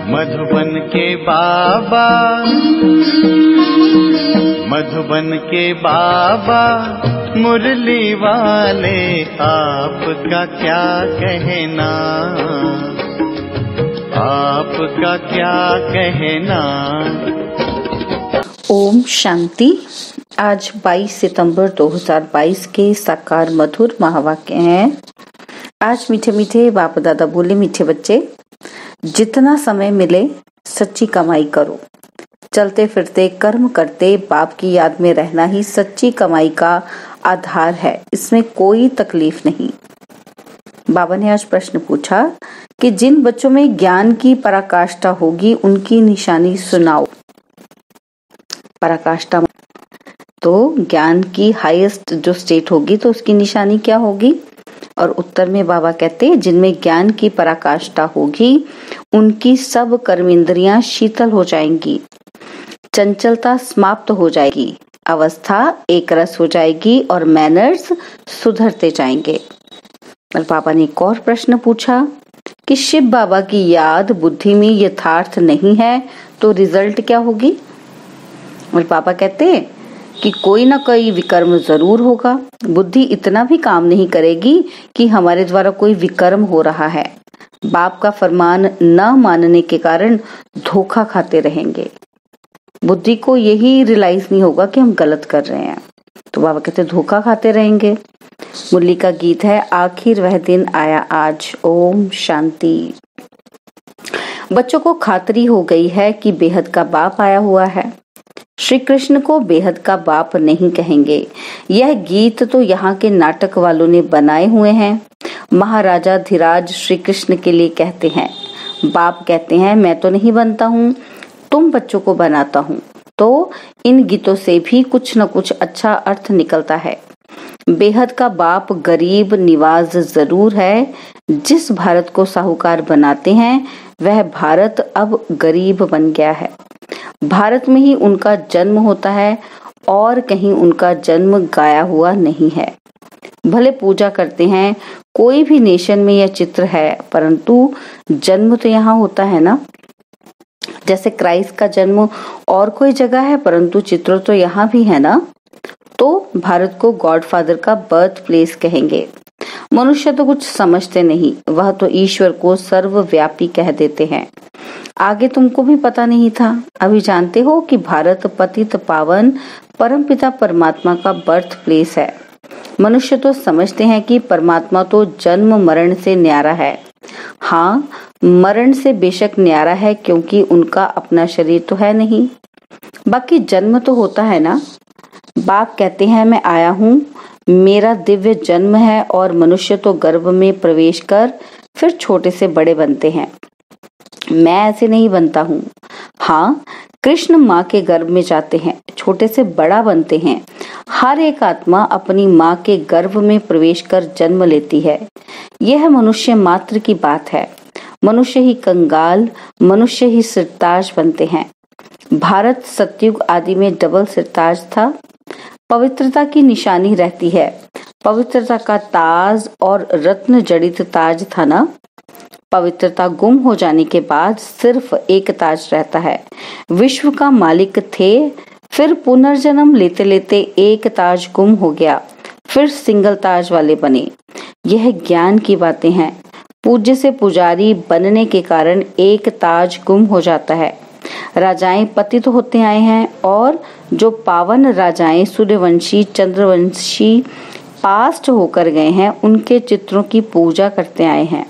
मधुबन के बाबा, मधुबन के बाबा मुरली वाले, आपका क्या कहना, आपका क्या कहना। ओम शांति। आज 22 सितंबर 2022 के साकार मधुर महावाक्य हैं। आज मीठे मीठे बाप दादा बोले, मीठे बच्चे, जितना समय मिले सच्ची कमाई करो। चलते फिरते कर्म करते बाप की याद में रहना ही सच्ची कमाई का आधार है, इसमें कोई तकलीफ नहीं। बाबा ने आज प्रश्न पूछा कि जिन बच्चों में ज्ञान की पराकाष्ठा होगी उनकी निशानी सुनाओ। पराकाष्ठा तो ज्ञान की हाईएस्ट जो स्टेट होगी तो उसकी निशानी क्या होगी? और उत्तर में बाबा कहते हैं, जिनमें ज्ञान की पराकाष्ठा होगी उनकी सब कर्म इंद्रियां शीतल हो जाएंगी, चंचलता समाप्त हो जाएगी, अवस्था एक रस हो जाएगी और मैनर्स सुधरते जाएंगे। और बाबा ने एक और प्रश्न पूछा कि शिव बाबा की याद बुद्धि में यथार्थ नहीं है तो रिजल्ट क्या होगी? और बाबा कहते हैं कि कोई ना कोई विकर्म जरूर होगा। बुद्धि इतना भी काम नहीं करेगी कि हमारे द्वारा कोई विकर्म हो रहा है। बाप का फरमान न मानने के कारण धोखा खाते रहेंगे। बुद्धि को यही रियलाइज नहीं होगा कि हम गलत कर रहे हैं, तो बाबा कहते धोखा खाते रहेंगे। मुरली का गीत है, आखिर वह दिन आया आज। ओम शांति। बच्चों को खातरी हो गई है कि बेहद का बाप आया हुआ है। श्री कृष्ण को बेहद का बाप नहीं कहेंगे। यह गीत तो यहाँ के नाटक वालों ने बनाए हुए हैं। महाराजा धीराज श्री कृष्ण के लिए कहते हैं। बाप कहते हैं, मैं तो नहीं बनता हूँ, तुम बच्चों को बनाता हूँ। तो इन गीतों से भी कुछ न कुछ अच्छा अर्थ निकलता है। बेहद का बाप गरीब निवाज जरूर है। जिस भारत को साहूकार बनाते हैं वह भारत अब गरीब बन गया है। भारत में ही उनका जन्म होता है और कहीं उनका जन्म गाया हुआ नहीं है। भले पूजा करते हैं, कोई भी नेशन में यह चित्र है, परंतु जन्म तो यहाँ होता है ना। जैसे क्राइस्ट का जन्म और कोई जगह है, परंतु चित्र तो यहाँ भी है ना। तो भारत को गॉडफादर का बर्थ प्लेस कहेंगे। मनुष्य तो कुछ समझते नहीं, वह तो ईश्वर को सर्वव्यापी कह देते हैं। आगे तुमको भी पता नहीं था, अभी जानते हो कि भारत पतित पावन परमपिता परमात्मा का बर्थ प्लेस है। मनुष्य तो समझते हैं कि परमात्मा तो जन्म मरण से न्यारा है। हाँ, मरण से बेशक न्यारा है, क्योंकि उनका अपना शरीर तो है नहीं। बाकी जन्म तो होता है ना। बाप कहते हैं, मैं आया हूँ, मेरा दिव्य जन्म है, और मनुष्य तो गर्भ में प्रवेश कर फिर छोटे से बड़े बनते हैं। मैं ऐसे नहीं बनता हूँ। हाँ, कृष्ण माँ के गर्भ में जाते हैं, छोटे से बड़ा बनते हैं। हर एक आत्मा अपनी माँ के गर्भ में प्रवेश कर जन्म लेती है। यह मनुष्य मात्र की बात है। मनुष्य ही कंगाल, मनुष्य ही सिरताज बनते हैं। भारत सतयुग आदि में डबल सिरताज था। पवित्रता की निशानी रहती है। पवित्रता का ताज और रत्न जड़ित ताज था ना। पवित्रता गुम हो जाने के बाद सिर्फ एक ताज रहता है। विश्व का मालिक थे, फिर पुनर्जन्म लेते लेते एक ताज गुम हो गया, फिर सिंगल ताज वाले बने। यह ज्ञान की बातें हैं। पूज्य से पुजारी बनने के कारण एक ताज गुम हो जाता है। राजाएं पतित होते आए हैं, और जो पावन राजाएं सूर्यवंशी चंद्रवंशी पास्ट होकर गए हैं, उनके चित्रों की पूजा करते आए हैं।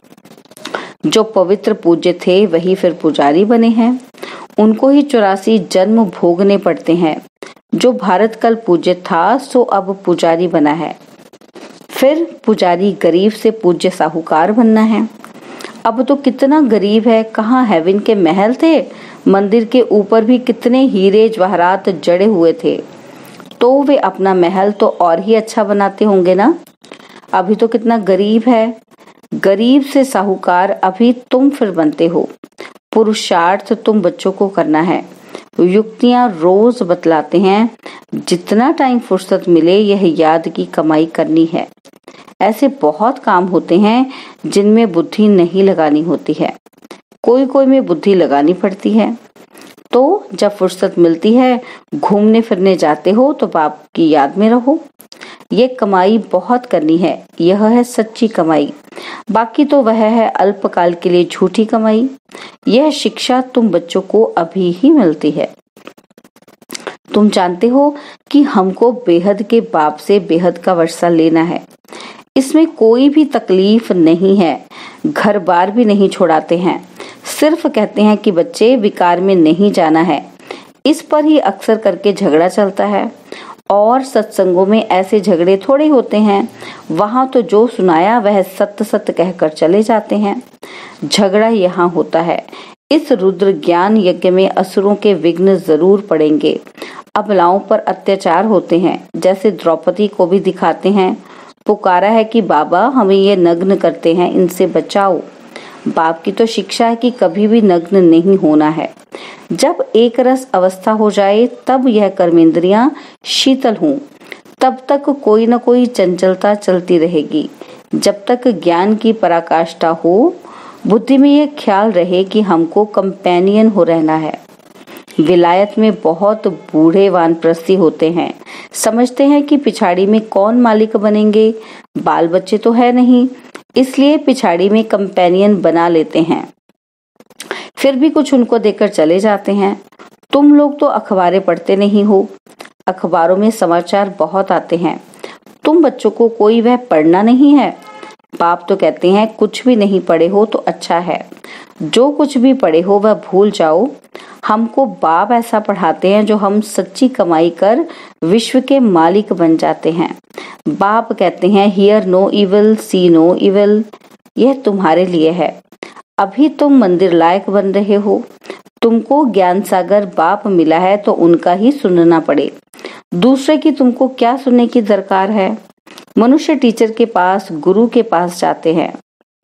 जो पवित्र पूज्य थे वही फिर पुजारी बने हैं। उनको ही 84 जन्म भोगने पड़ते हैं। जो भारत कल पूज्य था सो अब पुजारी बना है। फिर पुजारी गरीब से पूज्य साहूकार बनना है। अब तो कितना गरीब है। कहाँ हेवन के महल थे, मंदिर के ऊपर भी कितने हीरे जवाहरात जड़े हुए थे, तो वे अपना महल तो और ही अच्छा बनाते होंगे ना। अभी तो कितना गरीब है। गरीब से साहूकार अभी तुम फिर बनते हो। पुरुषार्थ तुम बच्चों को करना है। युक्तियां रोज बतलाते हैं। जितना टाइम फुर्सत मिले यह याद की कमाई करनी है। ऐसे बहुत काम होते हैं जिनमें बुद्धि नहीं लगानी होती है। कोई कोई में बुद्धि लगानी पड़ती है। तो जब फुर्सत मिलती है, घूमने फिरने जाते हो तो बाप की याद में रहो। ये कमाई बहुत करनी है, यह है सच्ची कमाई। बाकी तो वह है अल्पकाल के लिए झूठी कमाई। यह शिक्षा तुम बच्चों को अभी ही मिलती है। तुम जानते हो कि हमको बेहद के बाप से बेहद का वर्षा लेना है। इसमें कोई भी तकलीफ नहीं है, घर बार भी नहीं छोड़ाते हैं। सिर्फ कहते हैं कि बच्चे विकार में नहीं जाना है। इस पर ही अक्सर करके झगड़ा चलता है। और सत्संगों में ऐसे झगड़े थोड़े होते हैं। वहां तो जो सुनाया वह सत्य सत्य कहकर चले जाते हैं। झगड़ा यहाँ होता है। इस रुद्र ज्ञान यज्ञ में असुरों के विघ्न जरूर पड़ेंगे। अबलाओं पर अत्याचार होते हैं, जैसे द्रौपदी को भी दिखाते हैं। पुकारा है कि बाबा हमें ये नग्न करते हैं, इनसे बचाओ। बाप की तो शिक्षा है कि कभी भी नग्न नहीं होना है। जब एक रस अवस्था हो जाए तब यह कर्मेंद्रियां शीतल हों, तब तक कोई न कोई चंचलता चलती रहेगी। जब तक ज्ञान की पराकाष्ठा हो, बुद्धि में यह ख्याल रहे कि हमको कंपेनियन हो रहना है। विलायत में बहुत बूढ़े वानप्रस्थी होते हैं, समझते हैं कि पिछाड़ी में कौन मालिक बनेंगे। बाल बच्चे तो है नहीं, इसलिए पिछाड़ी में कंपेनियन बना लेते हैं। फिर भी कुछ उनको देकर चले जाते हैं। तुम लोग तो अखबारें पढ़ते नहीं हो। अखबारों में समाचार बहुत आते हैं। तुम बच्चों को कोई वह पढ़ना नहीं है। बाप तो कहते हैं कुछ भी नहीं पढ़े हो तो अच्छा है, जो कुछ भी पढ़े हो वह भूल जाओ। हमको बाप ऐसा पढ़ाते हैं जो हम सच्ची कमाई कर विश्व के मालिक बन जाते हैं। बाप कहते हैं hear no evil, see no evil. यह तुम्हारे लिए है। अभी तुम मंदिर लायक बन रहे हो। तुमको ज्ञान सागर बाप मिला है तो उनका ही सुनना पड़े। दूसरे की तुमको क्या सुनने की दरकार है। मनुष्य टीचर के पास, गुरु के पास जाते हैं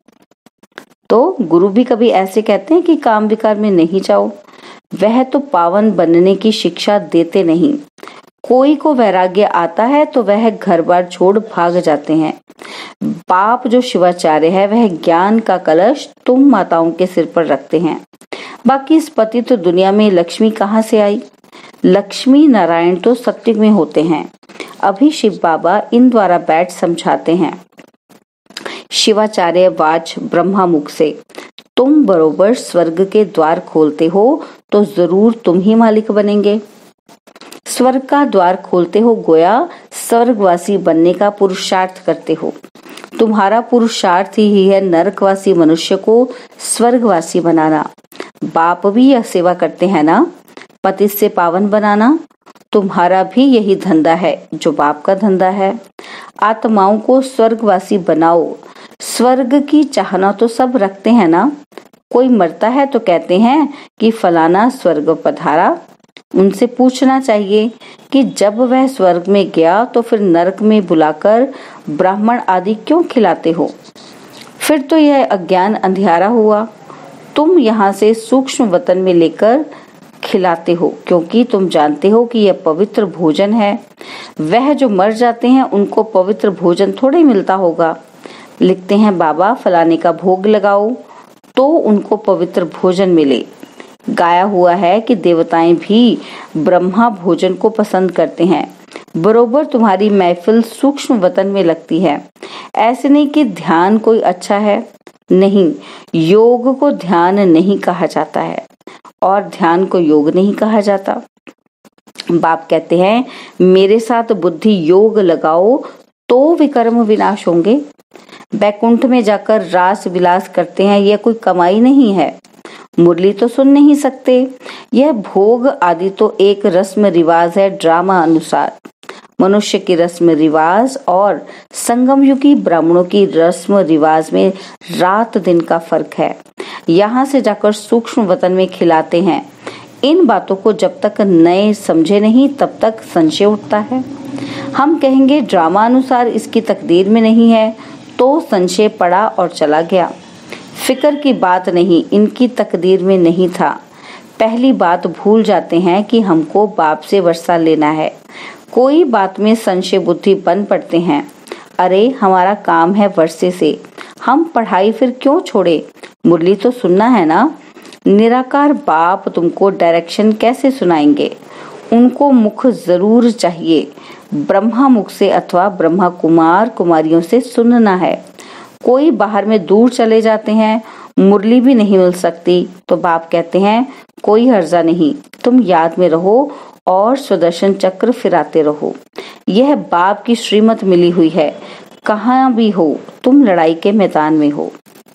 तो गुरु भी कभी ऐसे कहते हैं कि काम विकार में नहीं जाओ। वह तो पावन बनने की शिक्षा देते नहीं। कोई को वैराग्य आता है तो वह घर बार छोड़ भाग जाते हैं। बाप जो शिवाचार्य है वह ज्ञान का कलश तुम माताओं के सिर पर रखते हैं। बाकी इस पति तो दुनिया में लक्ष्मी कहाँ से आई। लक्ष्मी नारायण तो सत्युग में होते हैं। अभी शिव बाबा इन द्वारा बैठ समझाते हैं। शिवाचार्य वाच ब्रह्मा मुख से, तुम बरोबर स्वर्ग के द्वार खोलते हो तो जरूर तुम ही मालिक बनेंगे। स्वर्ग का द्वार खोलते हो गोया स्वर्गवासी बनने का पुरुषार्थ करते हो। तुम्हारा पुरुषार्थ ही है नरकवासी मनुष्य को स्वर्गवासी बनाना। बाप भी यह सेवा करते हैं ना, पति से पावन बनाना। तुम्हारा भी यही धंधा है जो बाप का धंधा है। आत्माओं को स्वर्गवासी बनाओ। स्वर्ग की चाहना तो सब रखते हैं ना। कोई मरता है तो कहते हैं कि फलाना स्वर्ग पधारा। उनसे पूछना चाहिए कि जब वह स्वर्ग में गया तो फिर नरक में बुलाकर ब्राह्मण आदि क्यों खिलाते हो। फिर तो यह अज्ञान अंधियारा हुआ। तुम यहाँ से सूक्ष्म वतन में लेकर खिलाते हो क्योंकि तुम जानते हो कि यह पवित्र भोजन है। वह जो मर जाते हैं उनको पवित्र भोजन थोड़े मिलता होगा। लिखते हैं बाबा फलाने का भोग लगाओ तो उनको पवित्र भोजन मिले। गाया हुआ है कि देवताएं भी ब्रह्मा भोजन को पसंद करते हैं। बरोबर तुम्हारी महफिल सूक्ष्म वतन में लगती है। ऐसे नहीं कि ध्यान कोई अच्छा है, नहीं, योग को ध्यान नहीं कहा जाता है और ध्यान को योग नहीं कहा जाता। बाप कहते हैं मेरे साथ बुद्धि योग लगाओ तो विकर्म विनाश होंगे। बैकुंठ में जाकर रास विलास करते हैं, यह कोई कमाई नहीं है। मुरली तो सुन नहीं सकते। यह भोग आदि तो एक रस्म रिवाज है ड्रामा अनुसार। मनुष्य की रस्म रिवाज और संगम युगी ब्राह्मणों की रस्म रिवाज में रात दिन का फर्क है। यहाँ से जाकर सूक्ष्म वतन में खिलाते हैं। इन बातों को जब तक नए समझे नहीं तब तक संशय उठता है। हम कहेंगे ड्रामा अनुसार इसकी तकदीर में नहीं है तो संशय पड़ा और चला गया। फिक्र की बात नहीं, इनकी तकदीर में नहीं था। पहली बात भूल जाते हैं कि हमको बाप से वर्षा लेना है। कोई बात में संशय बुद्धि बन पड़ते हैं। अरे हमारा काम है वर्षे से, हम पढ़ाई फिर क्यों छोड़े। मुरली तो सुनना है ना। निराकार बाप तुमको डायरेक्शन कैसे सुनाएंगे? उनको मुख जरूर चाहिए, ब्रह्मा मुख से अथवा ब्रह्मा कुमार कुमारियों से सुनना है। कोई बाहर में दूर चले जाते हैं, मुरली भी नहीं मिल सकती, तो बाप कहते हैं कोई हर्जा नहीं, तुम याद में रहो और सुदर्शन चक्र फिराते रहो। यह बाप की श्रीमत मिली हुई है, कहाँ भी हो तुम लड़ाई के मैदान में हो।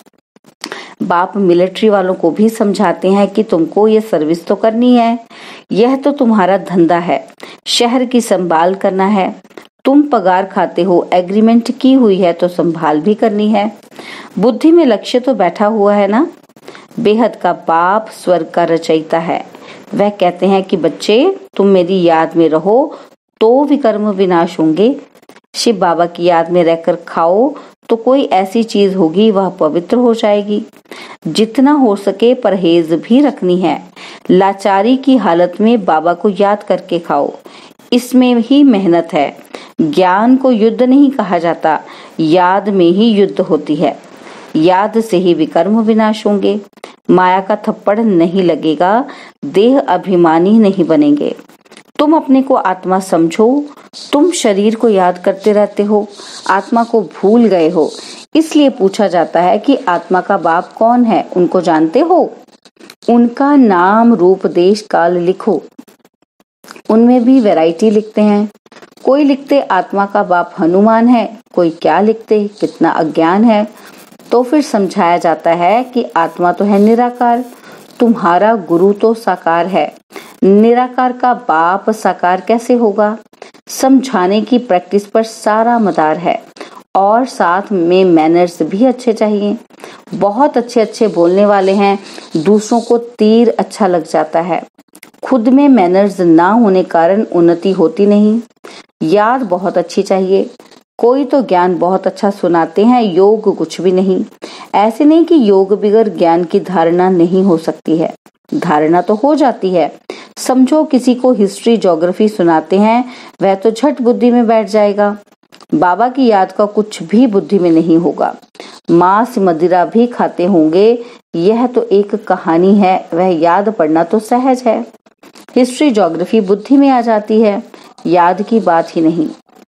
बाप मिलिट्री वालों को भी समझाते हैं कि तुमको ये सर्विस तो करनी है, यह तो तुम्हारा धंधा है, शहर की संभाल करना है, तुम पगार खाते हो, एग्रीमेंट की हुई है तो संभाल भी करनी है। बुद्धि में लक्ष्य तो बैठा हुआ है ना। बेहद का बाप स्वर्ग का रचयिता है। वह कहते हैं कि बच्चे तुम मेरी याद में रहो तो विकर्म विनाश होंगे। शिव बाबा की याद में रहकर खाओ तो कोई ऐसी चीज होगी वह पवित्र हो जाएगी। जितना हो सके परहेज भी रखनी है। लाचारी की हालत में बाबा को याद करके खाओ, इसमें ही मेहनत है। ज्ञान को युद्ध नहीं कहा जाता, याद में ही युद्ध होती है। याद से ही विकर्म विनाश होंगे। माया का थप्पड़ नहीं लगेगा, देह अभिमानी नहीं बनेंगे। तुम अपने को आत्मा समझो, तुम शरीर को याद करते रहते हो, आत्मा को भूल गए हो। इसलिए पूछा जाता है कि आत्मा का बाप कौन है, उनको जानते हो? उनका नाम रूप देश काल लिखो। उनमें भी वैरायटी लिखते हैं। कोई लिखते आत्मा का बाप हनुमान है, कोई क्या लिखते कितना अज्ञान है। तो फिर समझाया जाता है कि आत्मा तो है निराकार, तुम्हारा गुरु तो साकार है, निराकार का बाप साकार कैसे होगा? समझाने की प्रैक्टिस पर सारा मदार है और साथ में मैनर्स भी अच्छे चाहिए। बहुत अच्छे अच्छे बोलने वाले हैं, दूसरों को तीर अच्छा लग जाता है। खुद में मैनर्स ना होने कारण उन्नति होती नहीं। याद बहुत अच्छी चाहिए। कोई तो ज्ञान बहुत अच्छा सुनाते हैं, योग कुछ भी नहीं। ऐसे नहीं कि योग बगैर ज्ञान की धारणा नहीं हो सकती है, धारणा तो हो जाती है। समझो किसी को हिस्ट्री ज्योग्राफी सुनाते हैं, वह तो झट बुद्धि में बैठ जाएगा। बाबा की याद का कुछ भी बुद्धि में नहीं होगा। मांस मदिरा भी खाते होंगे, यह तो एक कहानी है, वह याद पढ़ना तो सहज है। हिस्ट्री ज्योग्राफी बुद्धि में आ जाती है, याद की बात ही नहीं,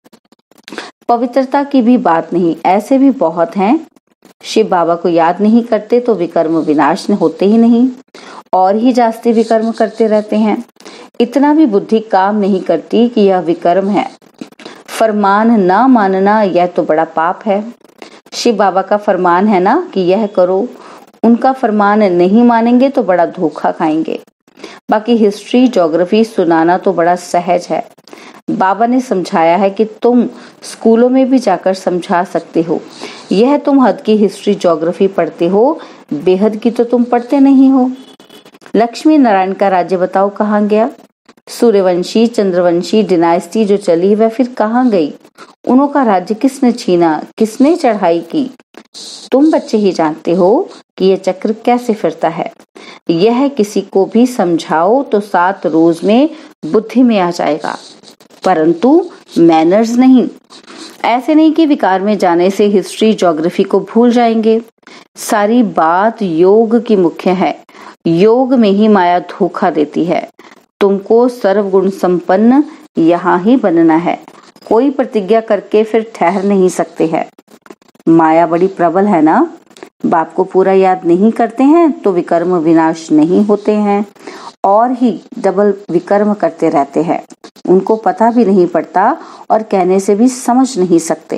पवित्रता की भी बात नहीं। ऐसे भी बहुत हैं, शिव बाबा को याद नहीं करते तो विकर्म विनाश होते ही नहीं, और ही जास्ती विकर्म करते रहते हैं। इतना भी बुद्धि काम नहीं करती कि यह विकर्म है। फरमान ना मानना यह तो बड़ा पाप है। शिव बाबा का फरमान है ना कि यह करो, उनका फरमान नहीं मानेंगे तो बड़ा धोखा खाएंगे। बाकी हिस्ट्री ज्योग्राफी सुनाना तो बड़ा सहज है। बाबा ने समझाया है कि तुम स्कूलों में भी जाकर समझा सकते हो। यह तुम हद की हिस्ट्री ज्योग्राफी पढ़ते हो, बेहद की तो तुम पढ़ते नहीं हो। लक्ष्मी नारायण का राज्य बताओ कहाँ गया? सूर्यवंशी चंद्रवंशी डिनाइस्टी जो चली वह फिर कहाँ गई? उन्हों का राज्य किसने छीना, किसने चढ़ाई की? तुम बच्चे ही जानते हो कि यह चक्र कैसे फिरता है। यह किसी को भी समझाओ तो 7 रोज में बुद्धि में आ जाएगा, परंतु मैनर्स नहीं। ऐसे नहीं कि विकार में जाने से हिस्ट्री ज्योग्राफी को भूल जाएंगे। सारी बात योग की मुख्य है। योग में ही माया धोखा देती है। तुमको सर्वगुण संपन्न यहाँ ही बनना है। कोई प्रतिज्ञा करके फिर ठहर नहीं सकते हैं। माया बड़ी प्रबल है ना। बाप को पूरा याद नहीं करते हैं तो विकर्म विनाश नहीं होते हैं और ही डबल विकर्म करते रहते हैं। उनको पता भी नहीं पड़ता और कहने से भी समझ नहीं सकते।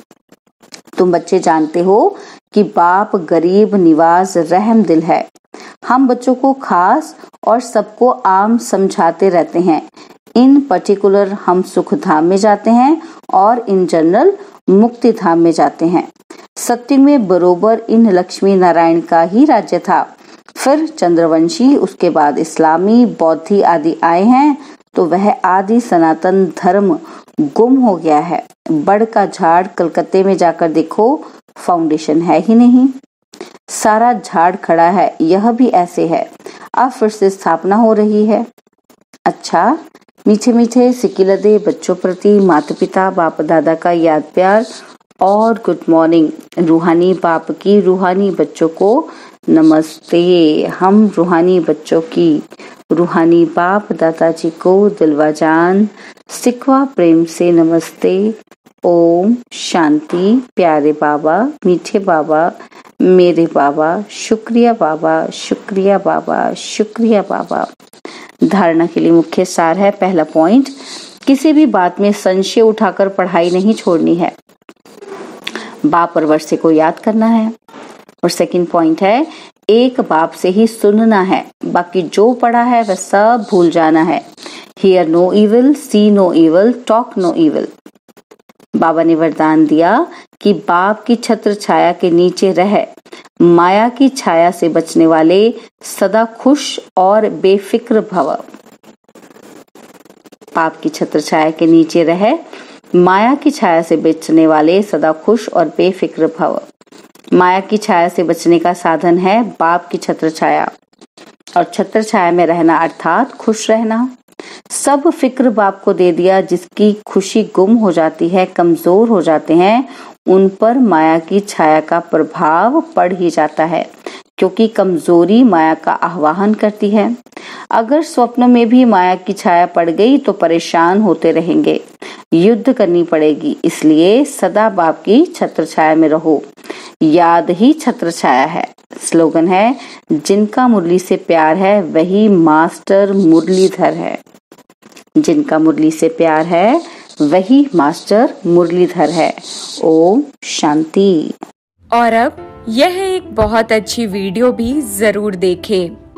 तुम बच्चे जानते हो कि बाप गरीब निवाज रहम दिल है। हम बच्चों को खास और सबको आम समझाते रहते हैं। इन पर्टिकुलर हम सुख धाम में जाते हैं और इन जनरल मुक्ति धाम में जाते हैं। सत्य में बरोबर इन लक्ष्मी नारायण का ही राज्य था। फिर चंद्रवंशी, उसके बाद इस्लामी, बौद्धि आदि आए हैं तो वह आदि सनातन धर्म गुम हो गया है। बड़ का झाड़ कलकत्ते में जाकर देखो, फाउंडेशन है ही नहीं, सारा झाड़ खड़ा है। यह भी ऐसे है, अब फिर से स्थापना हो रही है। अच्छा, मीठे मीठे सिकिलदे बच्चों प्रति माता पिता बाप दादा का याद प्यार और गुड मॉर्निंग। रूहानी बाप की रूहानी बच्चों को नमस्ते। हम रूहानी बच्चों की रूहानी बाप दादाजी को दिलवा जान सिकवा प्रेम से नमस्ते। ओम शांति। प्यारे बाबा, मीठे बाबा, मेरे बाबा, शुक्रिया बाबा, शुक्रिया बाबा, शुक्रिया बाबा। धारणा के लिए मुख्य सार है। पहला पॉइंट, किसी भी बात में संशय उठाकर पढ़ाई नहीं छोड़नी है, बाप और वर्षे को याद करना है। और सेकंड पॉइंट है, एक बाप से ही सुनना है, बाकी जो पढ़ा है वह सब भूल जाना है। Hear no evil, see no evil, talk no evil. बाबा ने वरदान दिया कि बाप की छत्र छाया के नीचे रह माया की छाया से बचने वाले सदा खुश और बेफिक्र भव। बाप की छत्र छाया के नीचे रह माया की छाया से बचने वाले सदा खुश और बेफिक्र भव। माया की छाया से बचने का साधन है बाप की छत्र छाया, और छत्र छाया में रहना अर्थात खुश रहना। सब फिक्र बाप को दे दिया। जिसकी खुशी गुम हो जाती है, कमजोर हो जाते हैं, उन पर माया की छाया का प्रभाव पड़ ही जाता है, क्योंकि कमजोरी माया का आह्वान करती है। अगर स्वप्न में भी माया की छाया पड़ गई तो परेशान होते रहेंगे, युद्ध करनी पड़ेगी। इसलिए सदा बाप की छत्र छाया में रहो। याद ही छत्र छाया है। स्लोगन है, जिनका मुरली से प्यार है वही मास्टर मुरलीधर है। जिनका मुरली से प्यार है वही मास्टर मुरलीधर है। ओम शांति। और अब यह एक बहुत अच्छी वीडियो भी जरूर देखें।